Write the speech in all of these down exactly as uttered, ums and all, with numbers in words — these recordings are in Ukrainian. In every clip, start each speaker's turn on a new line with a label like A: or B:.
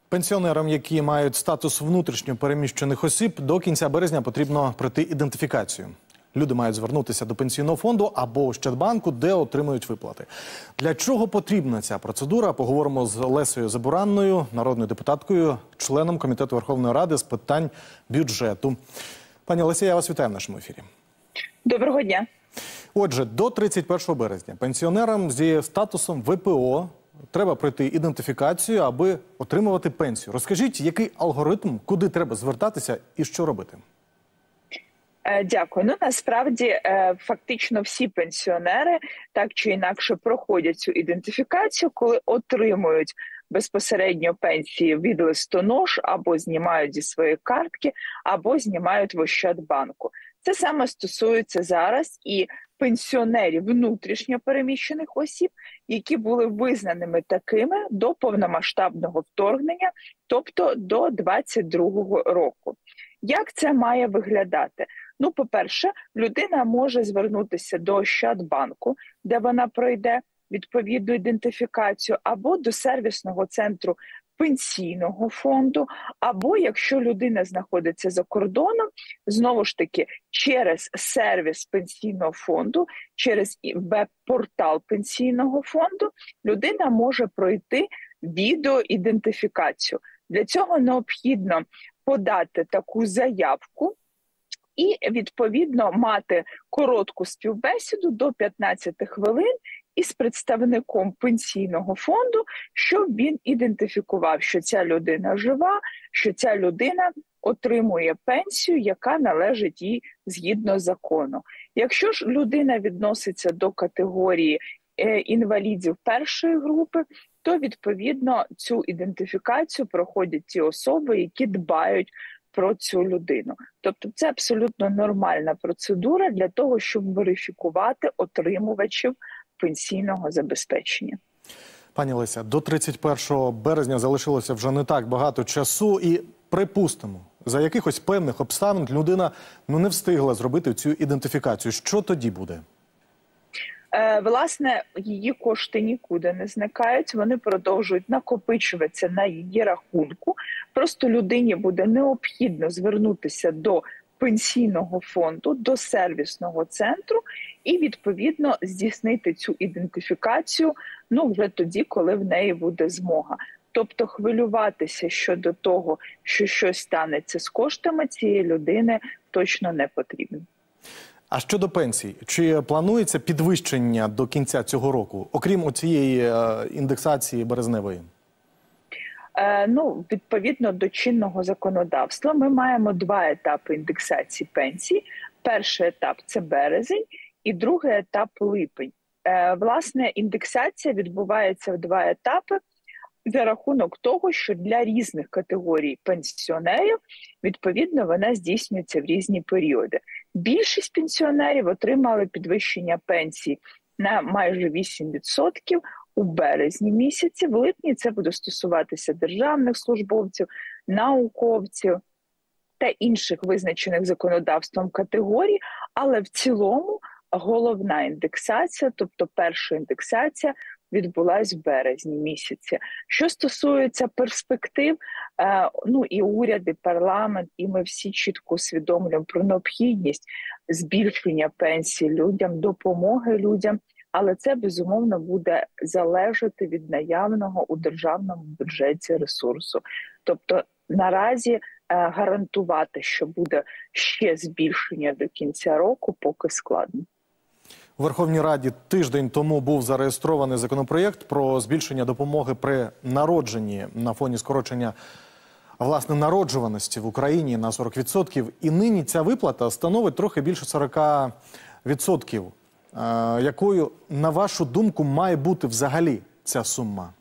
A: Пенсіонерам, які мають статус внутрішньо переміщених осіб, до кінця березня потрібно пройти ідентифікацію. Люди мають звернутися до пенсійного фонду або Ощадбанку, де отримують виплати. Для чого потрібна ця процедура? Поговоримо з Лесею Забуранною, народною депутаткою, членом Комітету Верховної Ради з питань бюджету. Пані Леся, я вас вітаю в нашому ефірі.
B: Доброго дня.
A: Отже, до тридцять першого березня пенсіонерам зі статусом В П О треба пройти ідентифікацію, аби отримувати пенсію. Розкажіть, який алгоритм, куди треба звертатися і що робити?
B: Дякую. Ну, насправді, фактично всі пенсіонери так чи інакше проходять цю ідентифікацію, коли отримують безпосередньо пенсії від листонож, або знімають зі своєї картки, або знімають в Ощадбанку. Це саме стосується зараз і пенсіонерів внутрішньо переміщених осіб, які були визнаними такими до повномасштабного вторгнення, тобто до двадцять другого року. Як це має виглядати? Ну, по-перше, людина може звернутися до Ощадбанку, де вона пройде відповідну ідентифікацію, або до сервісного центру пенсійного фонду, або, якщо людина знаходиться за кордоном, знову ж таки, через сервіс пенсійного фонду, через веб-портал пенсійного фонду, людина може пройти відеоідентифікацію. Для цього необхідно подати таку заявку і, відповідно, мати коротку співбесіду до п'ятнадцяти хвилин із представником пенсійного фонду, щоб він ідентифікував, що ця людина жива, що ця людина отримує пенсію, яка належить їй згідно закону. Якщо ж людина відноситься до категорії е, інвалідів першої групи, то, відповідно, цю ідентифікацію проходять ті особи, які дбають про цю людину. Тобто це абсолютно нормальна процедура для того, щоб верифікувати отримувачів пенсійного забезпечення.
A: Пані Леся, до тридцять першого березня залишилося вже не так багато часу і, припустимо, за якихось певних обставин людина ну, не встигла зробити цю ідентифікацію. Що тоді буде?
B: Е, власне, її кошти нікуди не зникають, вони продовжують накопичуватися на її рахунку. Просто людині буде необхідно звернутися до пенсійного фонду, до сервісного центру і, відповідно, здійснити цю ідентифікацію, ну, вже тоді, коли в неї буде змога. Тобто хвилюватися щодо того, що щось станеться з коштами цієї людини, точно не потрібно.
A: А щодо пенсій, чи планується підвищення до кінця цього року, окрім цієї індексації березневої?
B: Е, ну, відповідно до чинного законодавства, ми маємо два етапи індексації пенсій. Перший етап – це березень, і другий етап – липень. Е, власне, індексація відбувається в два етапи за рахунок того, що для різних категорій пенсіонерів, відповідно, вона здійснюється в різні періоди. Більшість пенсіонерів отримали підвищення пенсій на майже вісім відсотків у березні місяці. В липні це буде стосуватися державних службовців, науковців та інших визначених законодавством категорій, але в цілому головна індексація, тобто перша індексація, відбулась в березні місяці. Що стосується перспектив, е, ну і уряд, і парламент, і ми всі чітко усвідомлюємо про необхідність збільшення пенсій людям, допомоги людям, але це, безумовно, буде залежати від наявного у державному бюджеті ресурсу. Тобто наразі е, гарантувати, що буде ще збільшення до кінця року, поки складно.
A: У Верховній Раді тиждень тому був зареєстрований законопроєкт про збільшення допомоги при народженні на фоні скорочення власне народжуваності в Україні на сорок відсотків. І нині ця виплата становить трохи більше сорока відсотків. Е, якою, на вашу думку, має бути взагалі ця сума?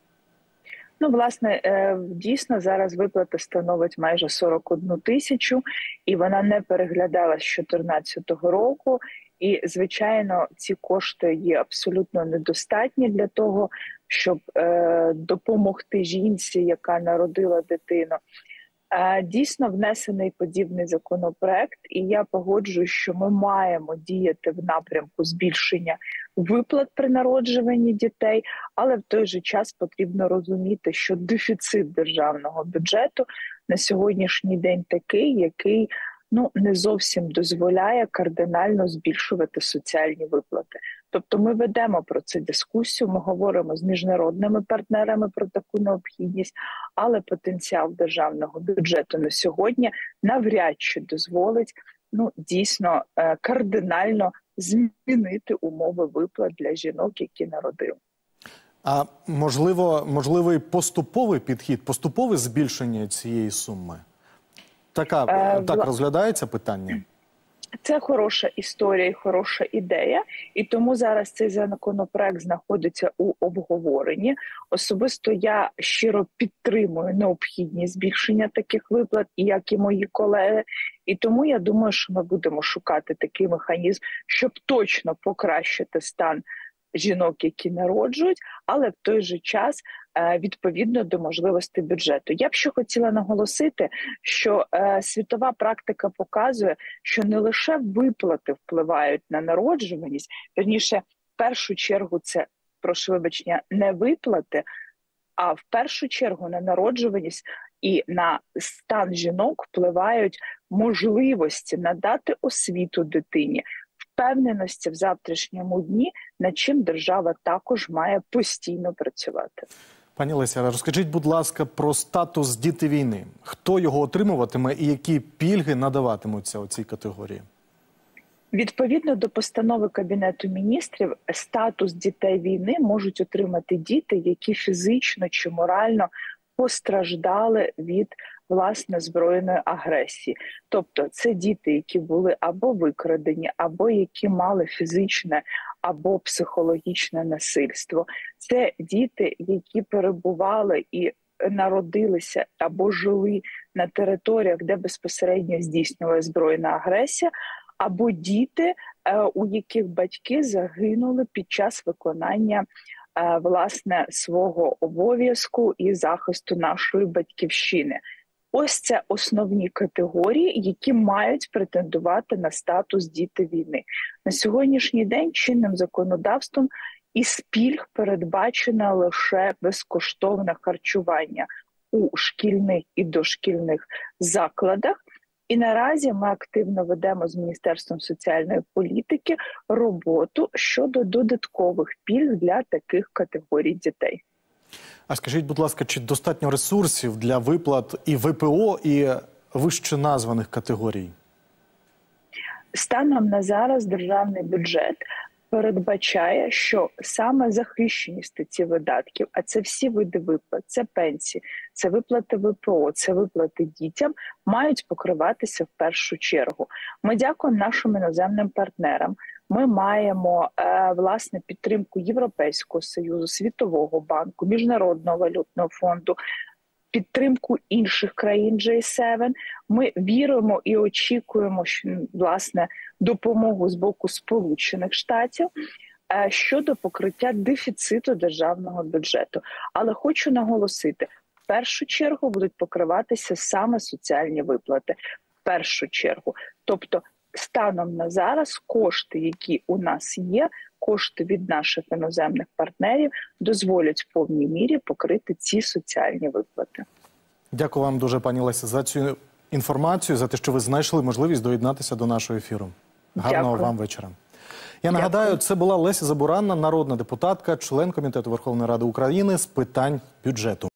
B: Ну, власне, дійсно, зараз виплата становить майже сорок одну тисячу, і вона не переглядалась з дві тисячі чотирнадцятого року. І, звичайно, ці кошти є абсолютно недостатні для того, щоб е, допомогти жінці, яка народила дитину. Дійсно внесений подібний законопроект, і я погоджуюсь, що ми маємо діяти в напрямку збільшення виплат при народжуванні дітей, але в той же час потрібно розуміти, що дефіцит державного бюджету на сьогоднішній день такий, який ну не зовсім дозволяє кардинально збільшувати соціальні виплати. Тобто ми ведемо про це дискусію, ми говоримо з міжнародними партнерами про таку необхідність, але потенціал державного бюджету на сьогодні навряд чи дозволить ну дійсно кардинально змінити умови виплат для жінок, які народили.
A: А можливо, можливий поступовий підхід, поступове збільшення цієї суми? Така, е, так розглядається питання?
B: Це хороша історія і хороша ідея, і тому зараз цей законопроект знаходиться у обговоренні. Особисто я щиро підтримую необхідність збільшення таких виплат, і як і мої колеги. І тому я думаю, що ми будемо шукати такий механізм, щоб точно покращити стан жінок, які народжують, але в той же час відповідно до можливостей бюджету. Я б ще хотіла наголосити, що е, світова практика показує, що не лише виплати впливають на народжуваність, вірніше, в першу чергу це, прошу вибачення, не виплати, а в першу чергу на народжуваність і на стан жінок впливають можливості надати освіту дитині, впевненості в завтрашньому дні, над чим держава також має постійно працювати.
A: Пані Леся, розкажіть, будь ласка, про статус «Діти війни». Хто його отримуватиме і які пільги надаватимуться у цій категорії?
B: Відповідно до постанови Кабінету міністрів, статус дітей війни можуть отримати діти, які фізично чи морально постраждали від власне збройної агресії. Тобто це діти, які були або викрадені, або які мали фізичне або психологічне насильство. Це діти, які перебували і народилися або жили на територіях, де безпосередньо здійснювалася збройна агресія, або діти, у яких батьки загинули під час виконання власне свого обов'язку і захисту нашої батьківщини. Ось це основні категорії, які мають претендувати на статус «Діти війни». На сьогоднішній день чинним законодавством із пільг передбачено лише безкоштовне харчування у шкільних і дошкільних закладах. І наразі ми активно ведемо з Міністерством соціальної політики роботу щодо додаткових пільг для таких категорій дітей.
A: А скажіть, будь ласка, чи достатньо ресурсів для виплат і В П О, і вище названих категорій?
B: Станом на зараз державний бюджет передбачає, що саме захищені статті видатків, а це всі види виплат, це пенсії, це виплати В П О, це виплати дітям, мають покриватися в першу чергу. Ми дякуємо нашим іноземним партнерам. Ми маємо е, власне підтримку Європейського Союзу, Світового банку, Міжнародного валютного фонду, підтримку інших країн Джей севен. Ми віримо і очікуємо, що, власне, допомогу з боку Сполучених Штатів е, щодо покриття дефіциту державного бюджету. Але хочу наголосити, в першу чергу будуть покриватися саме соціальні виплати. В першу чергу. Тобто, станом на зараз кошти, які у нас є, кошти від наших іноземних партнерів, дозволять в повній мірі покрити ці соціальні виплати.
A: Дякую вам дуже, пані Леся, за цю інформацію, за те, що ви знайшли можливість доєднатися до нашого ефіру. Гарного
B: Дякую.
A: вам вечора. Я нагадаю,
B: Дякую.
A: це була Леся Забуранна, народна депутатка, член Комітету Верховної Ради України з питань бюджету.